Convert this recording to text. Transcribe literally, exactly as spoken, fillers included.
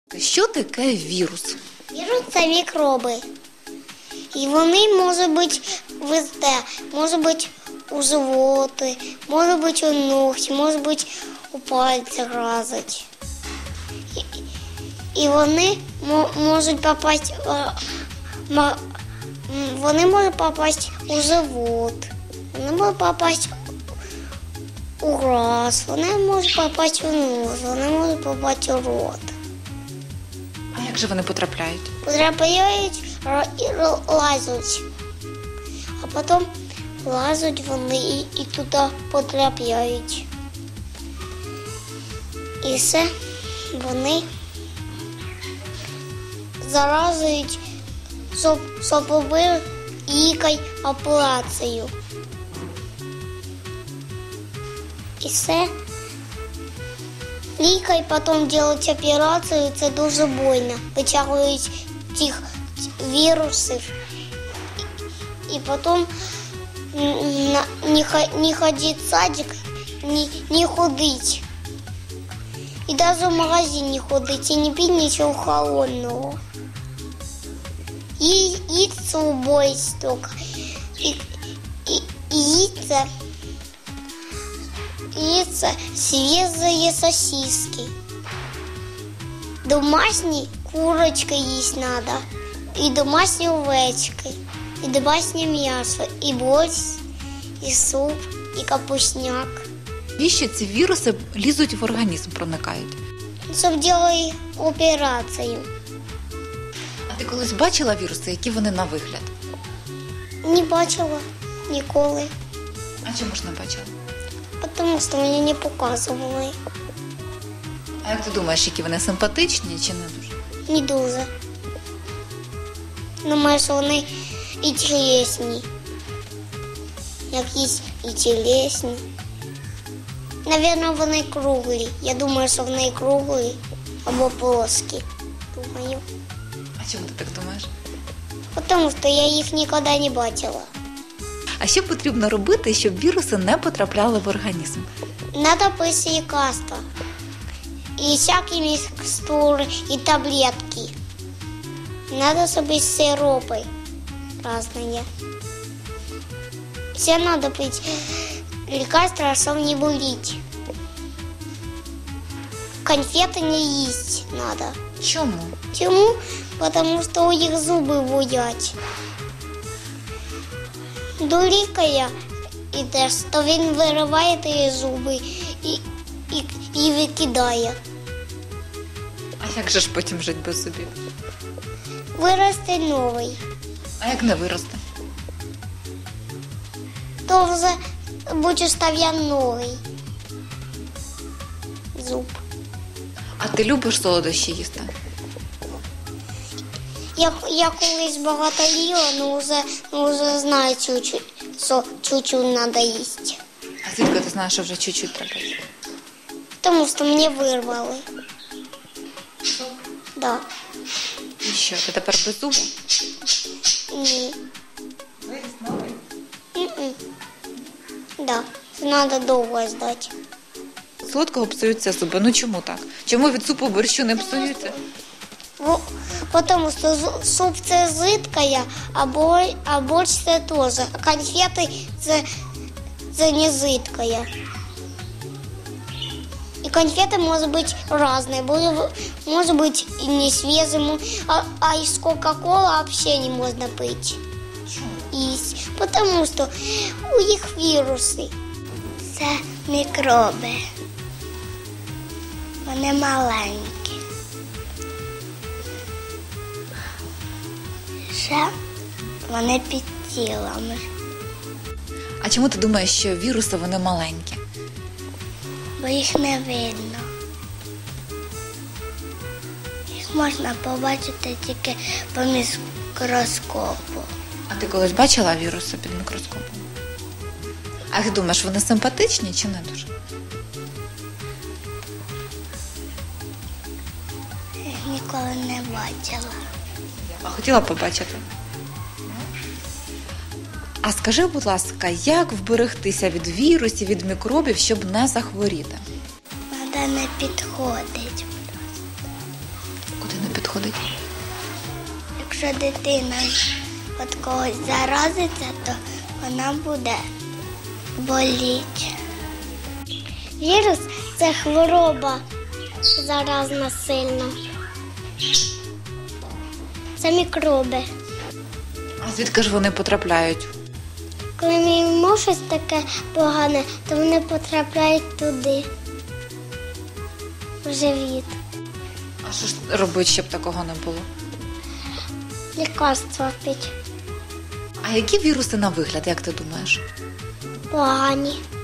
Що таке вірус? Вірус – це мікроби. І вони можуть бути везде. Може бути у животі, може бути у ногті, може бути у пальцях разить. І, і вони можуть попасти, вони можуть попасти у живот, вони можуть попасти у глаз, вони можуть попасти у нос, вони можуть попасти у рот. А як же вони потрапляють? Потрапляють і лазять. А потім лазять вони і, і туди потрапляють. І все вони заразують сопловою лікою операцію. І все. Лікою потім роблять операцію, це дуже больно. Витягують тих вірусів. І потім не ходить в садик, не, не ходить. І навіть в магазин не ходить, і не пить нічого холодного. І їсти убоїть тільки. І, і, і їсти, їсти свіжі сосиски. Домашні курочки їсти треба. І домашні овечки, і домашнє м'ясо, і борщ, і суп, і капусняк. Навіщо ці віруси лізуть в організм, проникають? Щоб робити операцію. А ти колись бачила віруси, які вони на вигляд? Не бачила ніколи. А чому ж не бачила? Тому що мені не показували. А як ти думаєш, які вони симпатичні чи не дуже? Не дуже. Думаю, що вони і тілесні. Якісь і тілесні. Навірно, вони круглі. Я думаю, що вони круглі або плоскі. Думаю. А чому ти так думаєш? Тому що я їх ніколи не бачила. А що потрібно робити, щоб віруси не потрапляли в організм? Надо пити лікарства. І всякі мікстури, і таблетки. Надо собі сиропи різні. Все надо пить лекарства, чтобы не болеть. Конфеты не есть надо. Чому? Чему? Потому что у них зубы болять. До лікаря йдеш, то він вириває ті зуби і, і, і викидає. А як же ж потім жити без зубів? Виросте новий. А як не виросте? То вже буде ставити новий зуб. А ти любиш солодощі їсти? Я, я колись багато їла, але вже, вже знаю, чуть-чуть, що чуть-чуть треба їсти. А звідки ти знаєш, що вже чуть-чуть треба їсти? Тому що мені вирвали. Що? Да. І що, ти тепер без зуба? Ні. Виріс новий? М-м. Да. Це треба довго ждати. Солодкого псуються зуби. Ну чому так? Чому від супу борщу не псуються? Потому що суп – це жидкое, а борщ, а борщ – це теж. А конфети – це, це не жидкое. І конфети можуть бути різні. Може бути і не свіжими, а, а із Кока-Кола взагалі не можна пити. Чому? Тому що у них віруси. Це мікроби. Вони маленькі. Ще вони під тілами. А чому ти думаєш, що віруси вони маленькі? Бо їх не видно. Їх можна побачити тільки по мікроскопу. А ти колись бачила віруси під мікроскопом? А як думаєш, вони симпатичні чи не дуже? Їх ніколи не бачила. А хотіла побачити? А скажи, будь ласка, як вберегтися від вірусів, від мікробів, щоб не захворіти? Треба не підходити. якщо дитина від когось заразиться, то вона буде боліти. Вірус – це хвороба заразна сильно. Це мікроби. А звідки ж вони потрапляють? Коли ми їмо щось таке погане, то вони потрапляють туди, в живіт. А що ж робити, щоб такого не було? Лікарства пить А які віруси на вигляд, як ти думаєш? погані.